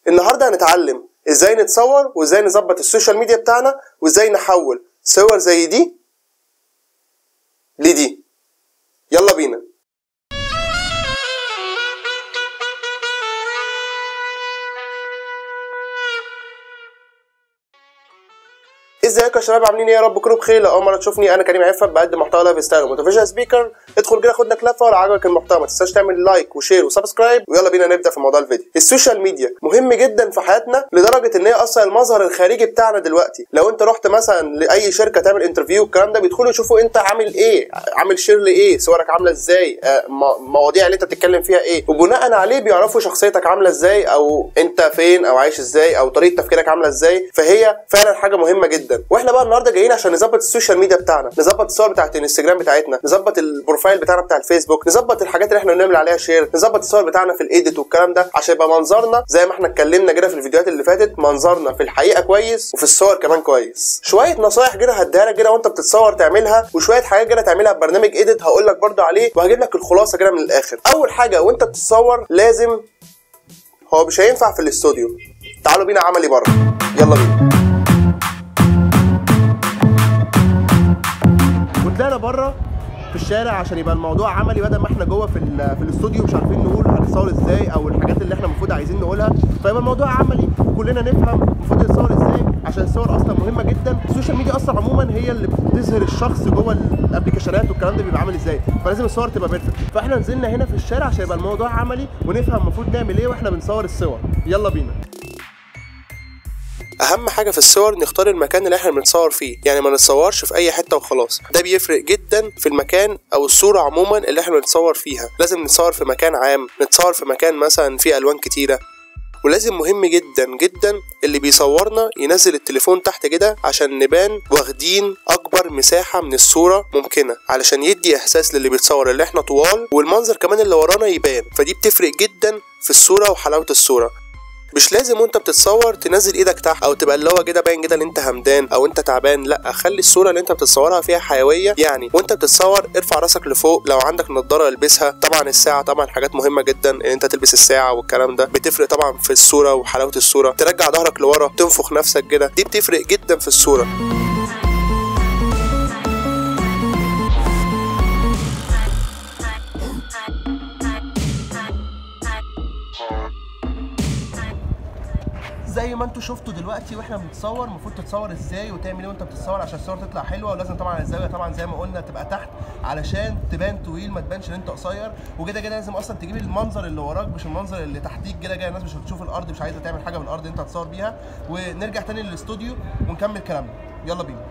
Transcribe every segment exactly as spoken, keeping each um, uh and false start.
النهارده هنتعلم ازاي نتصور وازاي نظبط السوشيال ميديا بتاعنا وازاي نحول صور زي دي لدي. يلا بينا. ازيكم يا شباب، عاملين ايه؟ يا رب تكونوا بخير. لو اول مره تشوفني انا كريم عفت، بقدم محتوى لايف ستايل وموتيفيشن سبيكر. ادخل كده خد لك لفه، ولو عجبك المحتوى ما تنساش تعمل لايك وشير وسبسكرايب. ويلا بينا نبدا في موضوع الفيديو. السوشيال ميديا مهم جدا في حياتنا لدرجه ان هي اصلا المظهر الخارجي بتاعنا دلوقتي. لو انت رحت مثلا لاي شركه تعمل انترفيو الكلام ده، بيدخلوا يشوفوا انت عامل ايه، عامل شير لايه، صورك عامله ازاي، مواضيع اللي انت بتتكلم فيها ايه، وبناء عليه بيعرفوا شخصيتك عامله ازاي، او انت فين او عايش ازاي، او طريقه تفكيرك عامله ازاي. فهي فعلا حاجه مهمه جدا. واحنا بقى النهارده جايين عشان نظبط السوشيال ميديا بتاعنا، نظبط الصور بتاعت الانستجرام بتاعتنا، نظبط البروفايل بتاعنا بتاع الفيسبوك، نظبط الحاجات اللي احنا بنعمل عليها شير، نظبط الصور بتاعنا في الايديت والكلام ده، عشان يبقى منظرنا زي ما احنا اتكلمنا كده في الفيديوهات اللي فاتت، منظرنا في الحقيقه كويس وفي الصور كمان كويس. شويه نصايح كده هديها لك كده وانت بتتصور تعملها، وشويه حاجات كده تعملها ببرنامج ايديت هقول لك برده عليه، وهجيب لك الخلاصه كده من الاخر. اول حاجه وانت بتتصور لازم، هو مش هينفع في الاستوديو، تعالوا بينا عملي بره. يلا بينا. وطلعنا بره في الشارع عشان يبقى الموضوع عملي، بدل ما احنا جوه في في الاستوديو مش عارفين نقول هنتصور ازاي او الحاجات اللي احنا المفروض عايزين نقولها، فيبقى الموضوع عملي وكلنا نفهم المفروض نتصور ازاي، عشان الصور اصلا مهمه جدا. السوشيال ميديا اصلا عموما هي اللي بتظهر الشخص جوه الابلكيشنات والكلام ده بيبقى عامل ازاي، فلازم الصور تبقى بيرفكت. فاحنا نزلنا هنا في الشارع عشان يبقى الموضوع عملي ونفهم المفروض نعمل ايه واحنا بنصور الصور. يلا بينا. اهم حاجه في الصور نختار المكان اللي احنا بنتصور فيه، يعني ما نتصورش في اي حته وخلاص. ده بيفرق جدا في المكان او الصوره عموما اللي احنا بنتصور فيها. لازم نتصور في مكان عام، نتصور في مكان مثلا فيه الوان كتيره. ولازم مهم جدا جدا اللي بيصورنا ينزل التليفون تحت كده عشان نبان واخدين اكبر مساحه من الصوره ممكنه، علشان يدي احساس للي بيتصور اللي احنا طوال، والمنظر كمان اللي ورانا يبان. فدي بتفرق جدا في الصوره وحلاوه الصوره. مش لازم وانت بتتصور تنزل ايدك تحت او تبقى اللي هو كده باين كده ان انت همدان او انت تعبان، لا، خلي الصوره اللي انت بتتصورها فيها حيويه. يعني وانت بتتصور ارفع راسك لفوق، لو عندك نضاره البسها، طبعا الساعه، طبعا حاجات مهمه جدا ان انت تلبس الساعه والكلام ده بتفرق طبعا في الصوره وحلاوه الصوره. ترجع ظهرك لورا، تنفخ نفسك كده، دي بتفرق جدا في الصوره. زي ما انتوا شفتوا دلوقتي واحنا بنتصور المفروض تتصور ازاي وتعمل ايه وانت بتصور عشان الصور تطلع حلوه. ولازم طبعا الزاويه طبعا زي ما قلنا تبقى تحت علشان تبان طويل، ما تبانش ان انت قصير. وكده كده لازم اصلا تجيب المنظر اللي وراك مش المنظر اللي تحتيك. كده كده الناس مش هتشوف الارض، مش عايزه تعمل حاجه من الارض انت هتصور بيها. ونرجع تاني للاستوديو ونكمل كلامنا. يلا بينا.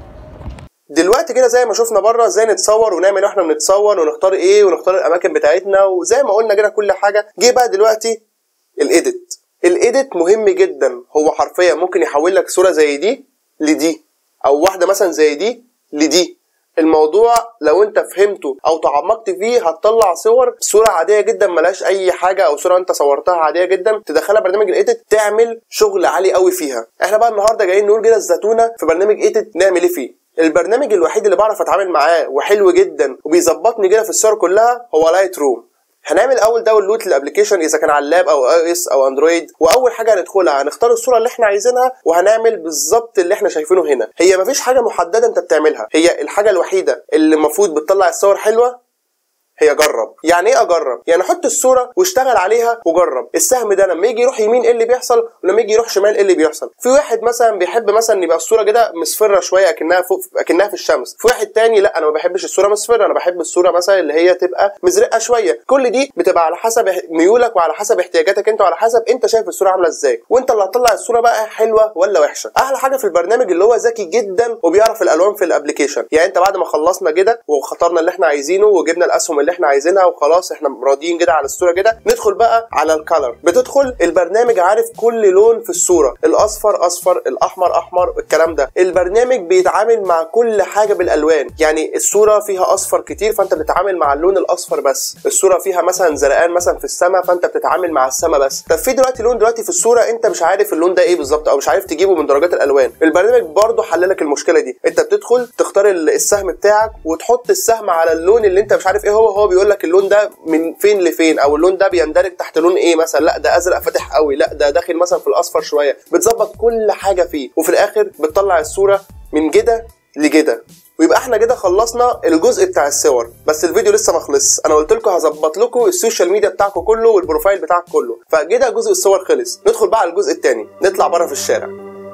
دلوقتي كده زي ما شفنا بره ازاي نتصور ونعمل واحنا بنتصور ونختار ايه ونختار الاماكن بتاعتنا وزي ما قلنا كده كل حاجه. جه بقى دلوقتي الايديت. الايديت مهم جدا، هو حرفيا ممكن يحول لك صوره زي دي لدي، او واحده مثلا زي دي لدي. الموضوع لو انت فهمته او تعمقت فيه هتطلع صور صوره عاديه جدا ملهاش اي حاجه، او صوره انت صورتها عاديه جدا تدخلها برنامج الايديت تعمل شغل عالي قوي فيها. احنا بقى النهارده جايين نقول كده الزتونه في برنامج ايديت نعمل ايه فيه. البرنامج الوحيد اللي بعرف اتعامل معاه وحلو جدا وبيظبطني كده في الصور كلها هو لايت روم. هنعمل اول داونلود للابلكيشن اذا كان على اللاب او اي اس او اندرويد. واول حاجه هندخلها هنختار الصوره اللي احنا عايزينها وهنعمل بالظبط اللي احنا شايفينه هنا. هي مفيش حاجه محدده انت بتعملها، هي الحاجه الوحيده اللي المفروض بتطلع الصور حلوه هي جرب. يعني ايه اجرب؟ يعني حط الصوره واشتغل عليها وجرب. السهم ده لما يجي يروح يمين ايه اللي بيحصل، ولما يجي يروح شمال ايه اللي بيحصل. في واحد مثلا بيحب مثلا يبقى الصوره كده مصفره شويه اكنها فوق اكنها في الشمس. في واحد تاني لا، انا ما بحبش الصوره مصفره، انا بحب الصوره مثلا اللي هي تبقى مزرقه شويه. كل دي بتبقى على حسب ميولك وعلى حسب احتياجاتك انت وعلى حسب انت شايف الصوره عامله ازاي، وانت اللي هتطلع الصوره بقى حلوه ولا وحشه. احلى حاجه في البرنامج اللي هو ذكي جدا وبيعرف الالوان في الابلكيشن. يعني انت بعد ما خلصنا كده واخترنا اللي احنا عايزينه وجبنا الاسهم اللي احنا عايزينها خلاص احنا راضيين كده على الصوره كده، ندخل بقى على الكالر. بتدخل البرنامج عارف كل لون في الصوره، الاصفر اصفر، الاحمر احمر، الكلام ده. البرنامج بيتعامل مع كل حاجه بالالوان. يعني الصوره فيها اصفر كتير فانت بتتعامل مع اللون الاصفر بس. الصوره فيها مثلا زرقان مثلا في السماء فانت بتتعامل مع السماء بس. طب في دلوقتي لون دلوقتي في الصوره انت مش عارف اللون ده ايه بالظبط او مش عارف تجيبه من درجات الالوان. البرنامج برضه حل لك المشكله دي. انت بتدخل تختار السهم بتاعك وتحط السهم على اللون اللي انت مش عارف ايه هو وهو بيقول لك اللون ده من فين لفين، او اللون ده بيندرج تحت لون ايه مثلا، لا ده ازرق فاتح قوي، لا ده داخل مثلا في الاصفر شويه. بتظبط كل حاجه فيه، وفي الاخر بتطلع الصوره من جده لجده. ويبقى احنا كده خلصنا الجزء بتاع الصور. بس الفيديو لسه ما خلص، انا قلت لكم هظبط لكم السوشيال ميديا بتاعكم كله والبروفايل بتاعك كله، فكده جزء الصور خلص. ندخل بقى على الجزء الثاني، نطلع بره في الشارع.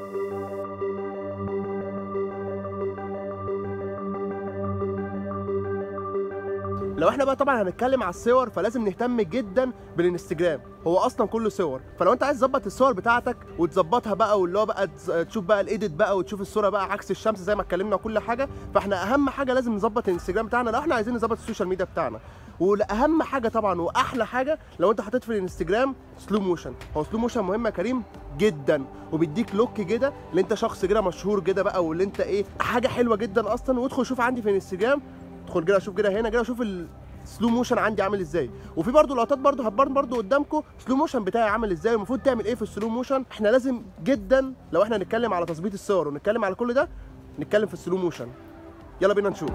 لو احنا بقى طبعا هنتكلم على الصور، فلازم نهتم جدا بالانستجرام، هو اصلا كله صور. فلو انت عايز تظبط الصور بتاعتك وتظبطها بقى، واللي هو بقى تشوف بقى الايديت بقى، وتشوف الصوره بقى عكس الشمس زي ما اتكلمنا وكل حاجه، فاحنا اهم حاجه لازم نظبط الانستجرام بتاعنا لو احنا عايزين نظبط السوشيال ميديا بتاعنا. واهم حاجه طبعا واحلى حاجه لو انت حطيت في الانستجرام سلو موشن. هو سلو موشن مهم يا كريم جدا، وبيديك لوك كده اللي انت شخص كده مشهور كده بقى، واللي انت ايه حاجه حلوه جدا اصلا. وادخل شوف عندي في الانستجرام، ادخل كده شوف كده هنا كده، شوف ال سلو موشن عندي عامل ازاي. وفي برضو لقطات برضو هتبان برضو قدامكم سلو موشن بتاعي عامل ازاي، والمفروض تعمل ايه في السلو موشن. احنا لازم جدا لو احنا نتكلم على تظبيط الصور ونتكلم على كل ده، نتكلم في السلو موشن. يلا بينا نشوف.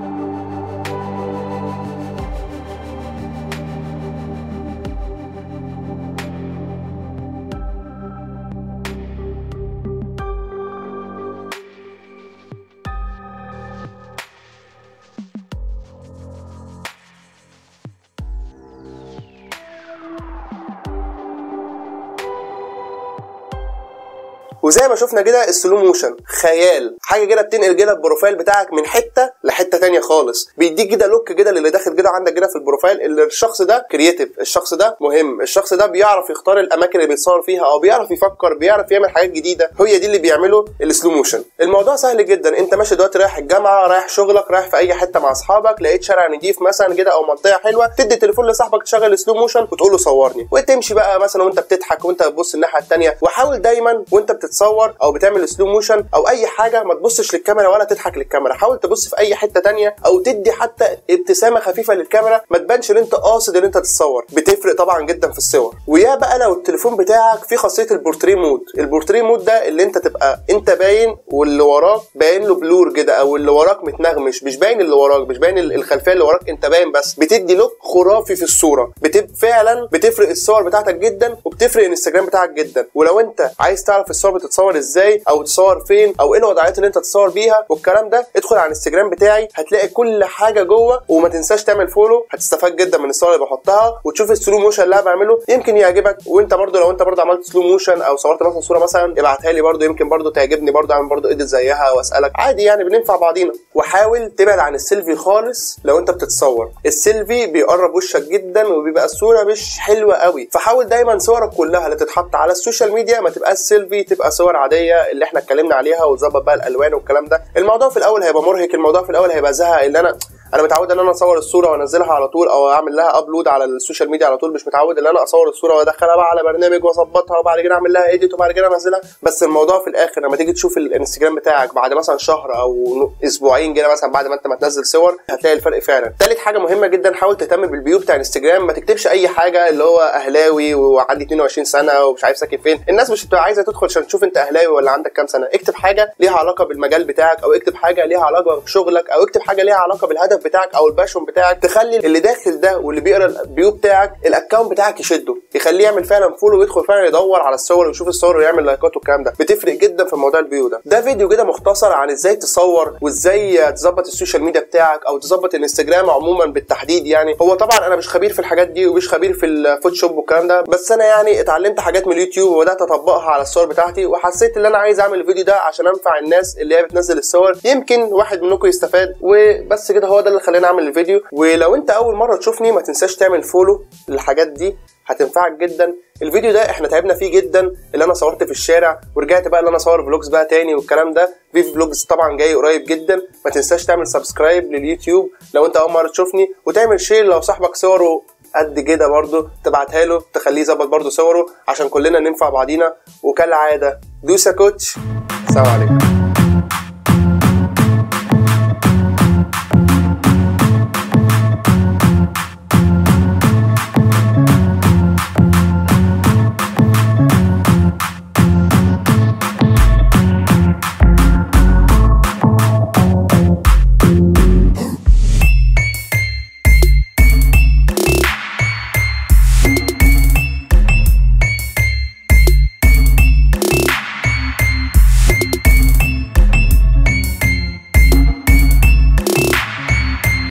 وزي ما شفنا كده السلو موشن خيال، حاجه كده بتنقل كده البروفايل بتاعك من حته لحته ثانيه خالص، بيديك كده لوك كده اللي داخل كده عندك كده في البروفايل، اللي الشخص ده كرييتيف، الشخص ده مهم، الشخص ده بيعرف يختار الاماكن اللي بيتصور فيها، او بيعرف يفكر، بيعرف يعمل حاجات جديده. هي دي اللي بيعمله السلو موشن. الموضوع سهل جدا، انت ماشي دلوقتي رايح الجامعه، رايح شغلك، رايح في اي حته مع اصحابك، لقيت شارع نضيف مثلا كده او منطقه حلوه، تدي التليفون لصاحبك تشغل سلو موشن وتقول له صورني، وتمشي بقى مثلا وانت بتضحك وانت بتبص الناحيه الثانيه. وحاول دايما وانت بتتصور او بتعمل سلو موشن او اي حاجه ما تبصش للكاميرا ولا تضحك للكاميرا، حاول تبص في اي حته تانية، او تدي حتى ابتسامه خفيفه للكاميرا، ما تبانش ان انت قاصد ان انت تتصور. بتفرق طبعا جدا في الصور. ويا بقى لو التليفون بتاعك فيه خاصيه البورتريه مود. البورتريه مود ده اللي انت تبقى انت باين واللي وراك باين له بلور كده، او اللي وراك متنغمش، مش باين اللي وراك، مش باين الخلفيه اللي وراك، انت باين بس. بتدي لوك خرافي في الصوره، بتب فعلا بتفرق الصور بتاعتك جدا، وبتفرق الانستجرام بتاعك جدا. ولو انت عايز تعرف الصور بتتصور ازاي، او تصور فين، او ايه الوضعيات اللي انت تصور بيها والكلام ده، ادخل على الانستجرام بتاعي هتلاقي كل حاجه جوه. وما تنساش تعمل فولو، هتستفاد جدا من الصور اللي بحطها، وتشوف السلو موشن اللي انا بعمله يمكن يعجبك. وانت برده لو انت برده عملت سلو موشن او صورت مثلا صوره مثلا، ابعتها لي برده، يمكن برده تعجبني، برده اعمل برده ايديت زيها واسالك عادي، يعني بننفع بعضينا. وحاول تبعد عن السيلفي خالص لو انت بتتصور، السيلفي بيقرب وشك جدا وبيبقى الصوره مش حلوه قوي. فحاول دايما صورك كلها اللي تتحط على السوشيال ميديا ما تبقاش سيلفي، تبقى صور عاديه اللي احنا اتكلمنا عليها، وتظبط بقى الالوان والكلام ده. الموضوع في الاول هيبقى مرهق، الموضوع في الاول هيبقى زهق، اللي انا انا متعود ان انا اصور الصوره وانزلها على طول، او اعمل لها ابلود على السوشيال ميديا على طول. مش متعود ان انا اصور الصوره وادخلها بقى على برنامج واظبطها وبعد كده اعمل لها ايديت وبعد كده انزلها. بس الموضوع في الاخر لما تيجي تشوف الانستجرام بتاعك بعد مثلا شهر او اسبوعين كده مثلا بعد ما انت ما تنزل صور، هتلاقي الفرق فعلا. ثالث حاجه مهمه جدا، حاول تهتم بالبيو بتاع الانستجرام. ما تكتبش اي حاجه اللي هو اهلاوي وعندي اتنين وعشرين سنه ومش عارف ساكن فين. الناس مش بتبقى عايزه تدخل عشان تشوف انت اهلاوي ولا عندك كام سنه. اكتب حاجه ليها علاقه بالمجال بتاعك، او اكتب حاجه ليها علاقه بشغلك، او اكتب حاجه ليها علاقه بالهدف بتاعك او الباشون بتاعك، تخلي اللي داخل ده واللي بيقرا البيو بتاعك الاكونت بتاعك يشده، يخليه يعمل فعلا فولو ويدخل فعلا يدور على الصور ويشوف الصور ويعمل لايكات والكلام ده. بتفرق جدا في موضوع البيو ده. ده فيديو كده مختصر عن ازاي تصور وازاي تظبط السوشيال ميديا بتاعك او تظبط الانستجرام عموما بالتحديد. يعني هو طبعا انا مش خبير في الحاجات دي ومش خبير في الفوتوشوب والكلام ده، بس انا يعني اتعلمت حاجات من اليوتيوب وبدات اطبقها على الصور بتاعتي، وحسيت ان انا عايز اعمل الفيديو ده عشان انفع الناس اللي هي بتنزل الصور، يمكن واحد منكم يستفاد. وبس كده، هو ده اللي خلاني اعمل الفيديو. ولو انت اول مره تشوفني ما تنساش تعمل فولو للحاجات دي، هتنفعك جدا. الفيديو ده احنا تعبنا فيه جدا، اللي انا صورت في الشارع ورجعت بقى اللي انا اصور فلوجز بقى تاني والكلام ده. في فلوجز طبعا جاي قريب جدا. ما تنساش تعمل سبسكرايب لليوتيوب لو انت اول مره تشوفني، وتعمل شير لو صاحبك صوره قد كده برضه تبعتها له تخليه يظبط برضه صوره عشان كلنا ننفع بعضينا. وكالعاده دوسا كوتش، سلام عليكم.